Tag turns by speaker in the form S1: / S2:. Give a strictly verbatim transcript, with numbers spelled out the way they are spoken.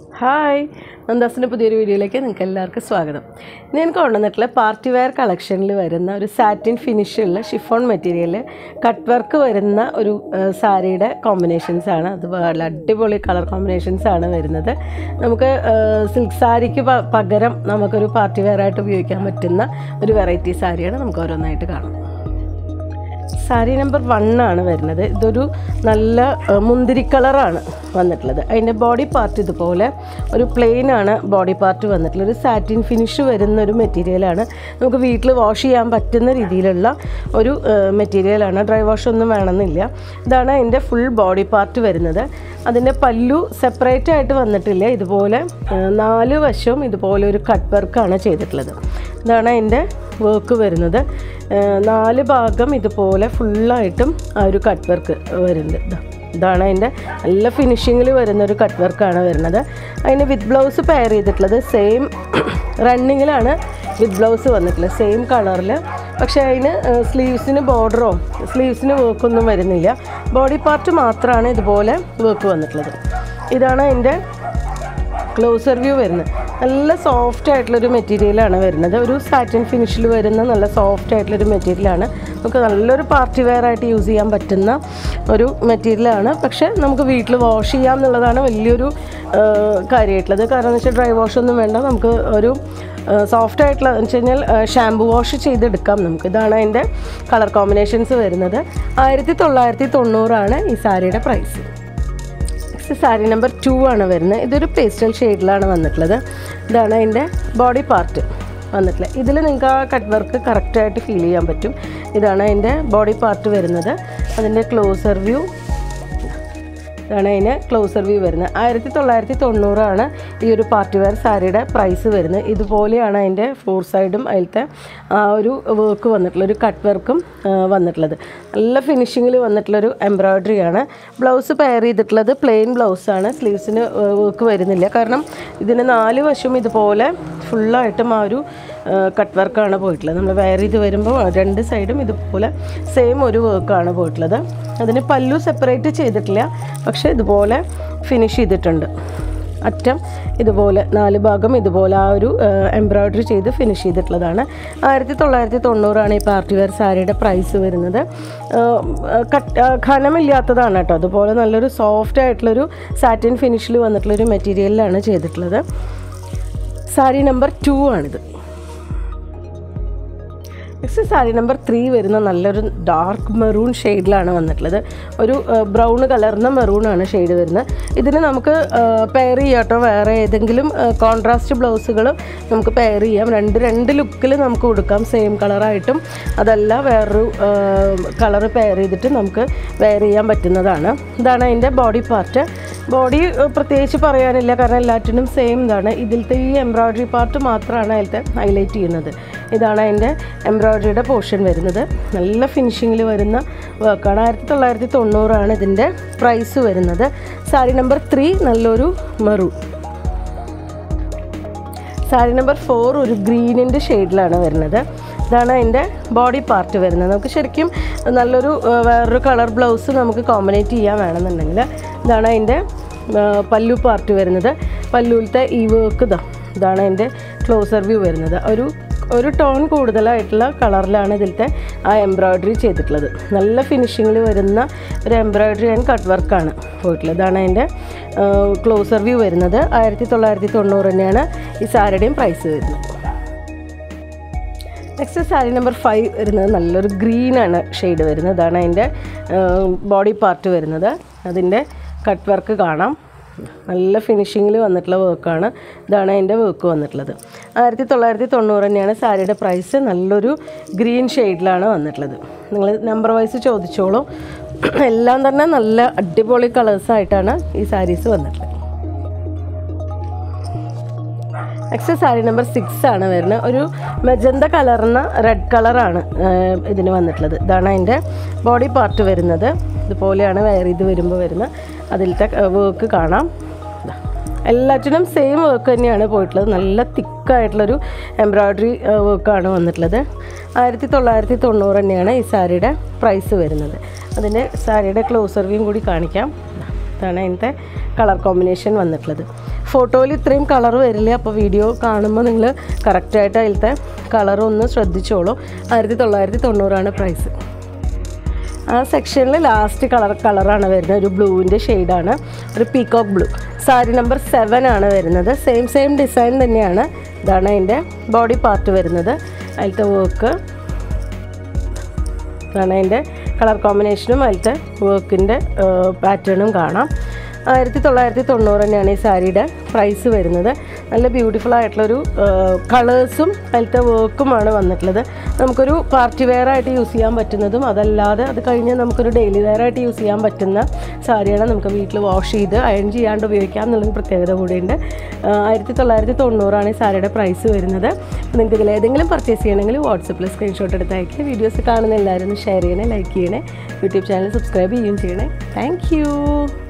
S1: Hi, നന്ദാസിൻ്റെ പുതിയൊരു വീഡിയോയിലേക്ക് നിങ്ങൾക്ക് എല്ലാവർക്കും സ്വാഗതം. ഞാൻ കൊണ്ടുവന്നിട്ടുള്ള പാർട്ടി വെയർ കളക്ഷനിൽ വരുന്ന ഒരു സാറ്റിൻ ഫിനിഷുള്ള ഷിഫോൺ മെറ്റീരിയൽ കട്ട് വർക്ക് വരുന്ന ഒരു സാരിയുടെ കോമ്പിനേഷൻസാണ്. അത് വളരെ അടിപൊളി കളർ കോമ്പിനേഷൻസാണ് വരുന്നത്. നമുക്ക് സിൽക്ക് സാരിക്ക് പകരം നമുക്കൊരു പാർട്ടി വെയർ ആയിട്ട് ഉപയോഗിക്കാൻ പറ്റുന്ന ഒരു വെറൈറ്റി സാരിയാണ്. നമുക്ക് ഓരോന്നായിട്ട് കാണാം. സാരി നമ്പർ വൺ ആണ് വരുന്നത്. ഇതൊരു നല്ല മുന്തിരി കളറാണ് വന്നിട്ടുള്ളത്. അതിൻ്റെ ബോഡി പാർട്ട് ഇതുപോലെ ഒരു പ്ലെയിൻ ആണ് ബോഡി പാർട്ട് വന്നിട്ടുള്ളത്. ഒരു സാറ്റിൻ ഫിനിഷ് വരുന്ന ഒരു മെറ്റീരിയലാണ്. നമുക്ക് വീട്ടിൽ വാഷ് ചെയ്യാൻ പറ്റുന്ന രീതിയിലുള്ള ഒരു മെറ്റീരിയലാണ്. ഡ്രൈ വാഷ് ഒന്നും വേണമെന്നില്ല. ഇതാണ് അതിൻ്റെ ഫുൾ ബോഡി പാർട്ട് വരുന്നത്. അതിൻ്റെ പല്ലു സെപ്പറേറ്റ് ആയിട്ട് വന്നിട്ടില്ല. ഇതുപോലെ നാല് വശവും ഇതുപോലെ ഒരു കട്ട് വർക്കാണ് ചെയ്തിട്ടുള്ളത്. ഇതാണ് അതിൻ്റെ വർക്ക് വരുന്നത്. നാല് ഭാഗം ഇതുപോലെ ഫുള്ളായിട്ടും ആ ഒരു കട്ട് വർക്ക് വരുന്നുണ്ട്. ഇതാണ് അതിൻ്റെ നല്ല ഫിനിഷിങ്ങിൽ വരുന്നൊരു കട്ട് വർക്കാണ് വരുന്നത്. അതിന് വിത്ത് ബ്ലൗസ് പെയർ ചെയ്തിട്ടുള്ളത് സെയിം റണ്ണിങ്ങിലാണ് വിത്ത് ബ്ലൗസ് വന്നിട്ടുള്ളത്, സെയിം കളറിൽ. പക്ഷേ അതിന് സ്ലീവ്സിന് ബോർഡറോ സ്ലീവ്സിന് വർക്കൊന്നും വരുന്നില്ല. ബോഡി പാർട്ട് മാത്രമാണ് ഇതുപോലെ വർക്ക് വന്നിട്ടുള്ളത്. ഇതാണ് അതിൻ്റെ ക്ലോസർ വ്യൂ വരുന്നത്. നല്ല സോഫ്റ്റ് ആയിട്ടുള്ളൊരു മെറ്റീരിയലാണ് വരുന്നത്. ഒരു സാറ്റിൻ ഫിനിഷിൽ വരുന്ന നല്ല സോഫ്റ്റ് ആയിട്ടുള്ളൊരു മെറ്റീരിയലാണ്. നമുക്ക് നല്ലൊരു പാർട്ടി വെയർ ആയിട്ട് യൂസ് ചെയ്യാൻ പറ്റുന്ന ഒരു മെറ്റീരിയലാണ്. പക്ഷേ നമുക്ക് വീട്ടിൽ വാഷ് ചെയ്യാം എന്നുള്ളതാണ് വലിയൊരു കാര്യമായിട്ടുള്ളത്. കാരണം എന്ന് വെച്ചാൽ ഡ്രൈ വാഷ് ഒന്നും വേണ്ട. നമുക്ക് ഒരു സോഫ്റ്റ് ആയിട്ടുള്ള എന്ന് വെച്ച് കഴിഞ്ഞാൽ ഷാമ്പു വാഷ് ചെയ്തെടുക്കാം നമുക്ക്. ഇതാണ് അതിൻ്റെ കളർ കോമ്പിനേഷൻസ് വരുന്നത്. ആയിരത്തി തൊള്ളായിരത്തി തൊണ്ണൂറാണ് ഈ സാരിയുടെ പ്രൈസ്. സാരി നമ്പർ ടു ആണ് വരുന്നത്. ഇതൊരു പേസ്റ്റൽ ഷെയ്ഡിലാണ് വന്നിട്ടുള്ളത്. ഇതാണ് അതിൻ്റെ ബോഡി പാർട്ട് വന്നിട്ടുള്ളത്. ഇതിൽ നിങ്ങൾക്ക് ആ കട്ട് വർക്ക് കറക്റ്റായിട്ട് ഫീൽ ചെയ്യാൻ പറ്റും. ഇതാണ് അതിൻ്റെ ബോഡി പാർട്ട് വരുന്നത്. അതിൻ്റെ ക്ലോസർ വ്യൂ ഇതാണ് അതിന് ക്ലോസർ വ്യൂ വരുന്നത്. ആയിരത്തി തൊള്ളായിരത്തി തൊണ്ണൂറാണ് ഈ ഒരു പാർട്ടി വെയർ സാരിയുടെ പ്രൈസ് വരുന്നത്. ഇതുപോലെയാണ് അതിൻ്റെ ഫോർ സൈഡും അതിലത്തെ ആ ഒരു വർക്ക് വന്നിട്ടുള്ള ഒരു കട്ട് വർക്കും വന്നിട്ടുള്ളത്. നല്ല ഫിനിഷിങ്ങിൽ വന്നിട്ടുള്ളൊരു എംബ്രോയ്ഡറിയാണ്. ബ്ലൗസ് പെയർ ചെയ്തിട്ടുള്ളത് പ്ലെയിൻ ബ്ലൗസാണ്. സ്ലീവ്സിന് വർക്ക് വരുന്നില്ല. കാരണം ഇതിന് നാല് വശവും ഇതുപോലെ ഫുള്ളായിട്ടും ആ ഒരു കട്ട് വർക്കാണ് പോയിട്ടുള്ളത്. നമ്മൾ വെയർ ചെയ്ത് വരുമ്പോൾ രണ്ട് സൈഡും ഇതുപോലെ സെയിം ഒരു വർക്കാണ് പോയിട്ടുള്ളത്. അതിന് പല്ലു സെപ്പറേറ്റ് ചെയ്തിട്ടില്ല, പക്ഷേ ഇതുപോലെ ഫിനിഷ് ചെയ്തിട്ടുണ്ട്. അറ്റം ഇതുപോലെ നാല് ഭാഗം ഇതുപോലെ ആ ഒരു എംബ്രോയ്ഡറി ചെയ്ത് ഫിനിഷ് ചെയ്തിട്ടുള്ളതാണ്. ആയിരത്തി തൊള്ളായിരത്തി തൊണ്ണൂറാണ് ഈ പാർട്ടി വെയർ സാരിയുടെ പ്രൈസ് വരുന്നത്. കട്ട് ഘനമില്ലാത്തതാണ് കേട്ടോ. അതുപോലെ നല്ലൊരു സോഫ്റ്റ് ആയിട്ടുള്ളൊരു സാറ്റിൻ ഫിനിഷിൽ വന്നിട്ടുള്ളൊരു മെറ്റീരിയലിലാണ് ചെയ്തിട്ടുള്ളത്. സാരി നമ്പർ ടു ആണിത്. നെക്സ്റ്റ് സാരി നമ്പർ ത്രീ വരുന്ന നല്ലൊരു ഡാർക്ക് മെറൂൺ ഷെയ്ഡിലാണ് വന്നിട്ടുള്ളത്. ഒരു ബ്രൗൺ കലർന്ന മെറൂണാണ് ഷെയ്ഡ് വരുന്നത്. ഇതിന് നമുക്ക് പെയർ ചെയ്യാം കേട്ടോ. വേറെ ഏതെങ്കിലും കോൺട്രാസ്റ്റ് ബ്ലൗസുകൾ നമുക്ക് പെയർ ചെയ്യാം. രണ്ട് രണ്ട് ലുക്കിൽ നമുക്ക് കൊടുക്കാം. സെയിം കളറായിട്ടും അതല്ല വേറൊരു കളർ പെയർ ചെയ്തിട്ട് നമുക്ക് വെയർ ചെയ്യാൻ പറ്റുന്നതാണ്. ഇതാണ് അതിൻ്റെ ബോഡി പാർട്ട്. ബോഡി പ്രത്യേകിച്ച് പറയാനില്ല, കാരണം എല്ലാറ്റിനും സെയിം ഇതാണ്. ഇതിലത്തെ ഈ എംബ്രോയ്ഡറി പാർട്ട് മാത്രമാണ് അതിലത്തെ ഹൈലൈറ്റ് ചെയ്യുന്നത്. ഇതാണ് അതിൻ്റെ എംബ്രോയ്ഡറിയുടെ പോർഷൻ വരുന്നത്. നല്ല ഫിനിഷിങ്ങിൽ വരുന്ന വർക്കാണ്. ആയിരത്തി തൊള്ളായിരത്തി തൊണ്ണൂറാണ് ഇതിൻ്റെ പ്രൈസ് വരുന്നത്. സാരി നമ്പർ ത്രീ നല്ലൊരു മെറൂൺ. സാരി നമ്പർ ഫോർ ഒരു ഗ്രീനിൻ്റെ ഷെയ്ഡിലാണ് വരുന്നത്. ഇതാണ് അതിൻ്റെ ബോഡി പാർട്ട് വരുന്നത്. നമുക്ക് ശരിക്കും നല്ലൊരു വേറൊരു കളർ ബ്ലൗസ് നമുക്ക് കോമ്പിനേറ്റ് ചെയ്യാൻ വേണമെന്നുണ്ടെങ്കിൽ ഇതാണ് അതിൻ്റെ പല്ലു പാർട്ട് വരുന്നത്. പല്ലുവിലത്തെ ഈ വർക്ക് ഇതാ ഇതാണ് അതിൻ്റെ ക്ലോസർ വ്യൂ വരുന്നത്. ഒരു ഒരു ടോൺ കൂടുതലായിട്ടുള്ള കളറിലാണ് ഇതിലത്തെ ആ എംബ്രോയ്ഡറി ചെയ്തിട്ടുള്ളത്. നല്ല ഫിനിഷിങ്ങിൽ വരുന്ന ഒരു എംബ്രോയ്ഡറി ആൻഡ് കട്ട് വർക്കാണ് പോയിട്ടുള്ളത്. ഇതാണ് അതിൻ്റെ ക്ലോസർ വ്യൂ വരുന്നത്. ആയിരത്തി തൊള്ളായിരത്തി തൊണ്ണൂറ് തന്നെയാണ് ഈ സാരിയുടെയും പ്രൈസ് വരുന്നത്. നെക്സ്റ്റ് സാരി നമ്പർ ഫൈവ് വരുന്നത് നല്ലൊരു ഗ്രീനാണ് ഷെയ്ഡ് വരുന്നത്. ഇതാണ് അതിൻ്റെ ബോഡി പാർട്ട് വരുന്നത്. അതിൻ്റെ കട്ട് വർക്ക് കാണാം. നല്ല ഫിനിഷിങ്ങിൽ വന്നിട്ടുള്ള വർക്കാണ്. ഇതാണ് അതിൻ്റെ വർക്ക് വന്നിട്ടുള്ളത്. ആയിരത്തി തൊള്ളായിരത്തി തൊണ്ണൂറ് തന്നെയാണ് സാരിയുടെ പ്രൈസ്. നല്ലൊരു ഗ്രീൻ ഷെയ്ഡിലാണ് വന്നിട്ടുള്ളത്. നിങ്ങൾ നമ്പർ വൈസ് ചോദിച്ചോളൂ. എല്ലാം തന്നെ നല്ല അടിപൊളി കളേഴ്സായിട്ടാണ് ഈ സാരീസ് വന്നിട്ടുള്ളത്. നെക്സ്റ്റ് സാരി നമ്പർ സിക്സ് ആണ് വരുന്നത്. ഒരു മെജന്ത കലർന്ന റെഡ് കളറാണ് ഇതിന് വന്നിട്ടുള്ളത്. ഇതാണ് അതിൻ്റെ ബോഡി പാർട്ട് വരുന്നത്. ഇതുപോലെയാണ് വെയർ ചെയ്ത് വരുമ്പോൾ വരുന്നത്. അതിലത്തെ വർക്ക് കാണാം. എല്ലാറ്റിനും സെയിം വർക്ക് തന്നെയാണ് പോയിട്ടുള്ളത്. നല്ല തിക്കായിട്ടുള്ളൊരു എംബ്രോയ്ഡറി വർക്കാണ് വന്നിട്ടുള്ളത്. ആയിരത്തി തൊള്ളായിരത്തി തൊണ്ണൂറ് തന്നെയാണ് ഈ സാരിയുടെ പ്രൈസ് വരുന്നത്. അതിൻ്റെ സാരിയുടെ ക്ലോസർ വ്യൂ കൂടി കാണിക്കാം. ഇതാണ് അതിൻ്റെ കളർ കോമ്പിനേഷൻ വന്നിട്ടുള്ളത്. ഫോട്ടോയിൽ ഇത്രയും കളർ വരില്ല, അപ്പോൾ വീഡിയോ കാണുമ്പോൾ നിങ്ങൾ കറക്റ്റായിട്ട് അതിലത്തെ കളറൊന്ന് ശ്രദ്ധിച്ചോളൂ. ആയിരത്തി തൊള്ളായിരത്തി തൊണ്ണൂറാണ് പ്രൈസ്. ആ സെക്ഷനിൽ ലാസ്റ്റ് കളർ കളറാണ് വരുന്നത്, ഒരു ബ്ലൂവിൻ്റെ ഷെയ്ഡാണ്, ഒരു peacock blue. Sari number seven ആണ് വരുന്നത്. സെയിം സെയിം ഡിസൈൻ തന്നെയാണ്. ഇതാണ് അതിൻ്റെ ബോഡി പാർട്ട് വരുന്നത്. അതിലത്തെ വർക്ക്, ഇതാണ് അതിൻ്റെ കളർ കോമ്പിനേഷനും അതിലത്തെ വർക്കിൻ്റെ പാറ്റേണും കാണാം. ആയിരത്തി തൊള്ളായിരത്തി തൊണ്ണൂറ് തന്നെയാണ് ഈ സാരിയുടെ പ്രൈസ് വരുന്നത്. നല്ല ബ്യൂട്ടിഫുൾ ആയിട്ടുള്ളൊരു കളേഴ്സും അതിലത്തെ വർക്കുമാണ് വന്നിട്ടുള്ളത്. നമുക്കൊരു പാർട്ടി വെയർ ആയിട്ട് യൂസ് ചെയ്യാൻ പറ്റുന്നതും അതല്ലാതെ അത് കഴിഞ്ഞ് നമുക്കൊരു ഡെയിലി വെയർ ആയിട്ട് യൂസ് ചെയ്യാൻ പറ്റുന്ന സാരിയാണ്. നമുക്ക് വീട്ടിൽ വാഷ് ചെയ്ത് അയൺ ചെയ്യാണ്ട് ഉപയോഗിക്കാം എന്നുള്ളൊരു പ്രത്യേകത കൂടിയുണ്ട്. ആയിരത്തി തൊള്ളായിരത്തി തൊണ്ണൂറാണ് ഈ സാരിയുടെ പ്രൈസ് വരുന്നത്. നിങ്ങൾക്ക് ഇതിൽ ഏതെങ്കിലും പർച്ചേസ് ചെയ്യണമെങ്കിൽ വാട്സപ്പിൽ സ്ക്രീൻഷോട്ട് എടുത്ത് അയക്കുക. വീഡിയോസ് കാണുന്ന എല്ലാവരും ഷെയർ ചെയ്യണേ, ലൈക്ക് ചെയ്യണേ, യൂട്യൂബ് ചാനൽ സബ്സ്ക്രൈബ് ചെയ്യുകയും ചെയ്യണേ. താങ്ക്